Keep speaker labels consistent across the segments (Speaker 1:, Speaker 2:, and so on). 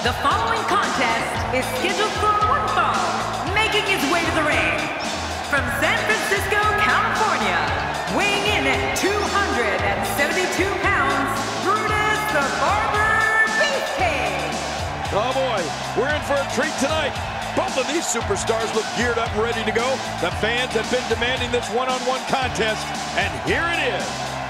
Speaker 1: The following contest is scheduled for one fall, making his way to the ring. From San Francisco, California, weighing in at 272 pounds, Brutus the Barber Beefcake.
Speaker 2: Oh boy, we're in for a treat tonight. Both of these superstars look geared up and ready to go. The fans have been demanding this one-on-one contest, and here it is.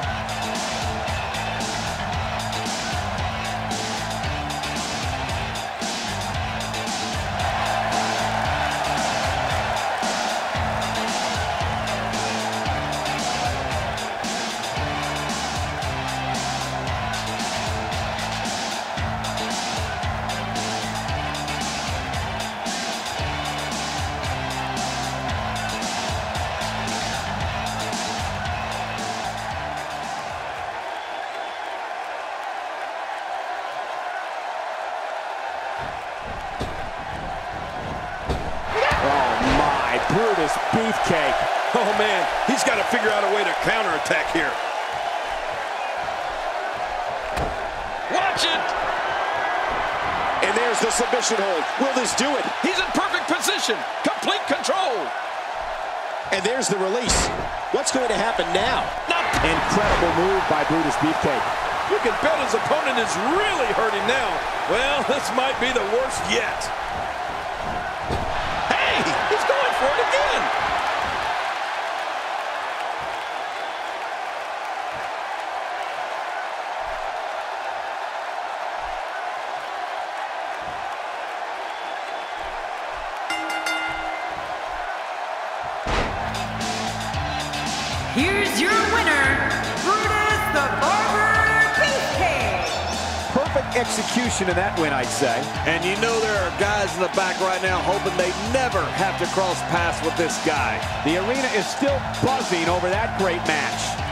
Speaker 3: Brutus Beefcake.
Speaker 2: Oh man, he's got to figure out a way to counterattack here. Watch it!
Speaker 3: And there's the submission hold. Will this do it?
Speaker 2: He's in perfect position. Complete control.
Speaker 3: And there's the release. What's going to happen now?
Speaker 4: Incredible move by Brutus Beefcake.
Speaker 2: You can bet his opponent is really hurting now. Well, this might be the worst yet. Hey, he's going for it again.
Speaker 1: Here's your winner, Brutus the Barber Beefcake.
Speaker 4: Perfect execution in that win, I'd say.
Speaker 5: And you know there are guys in the back right now hoping they never have to cross paths with this guy.
Speaker 4: The arena is still buzzing over that great match.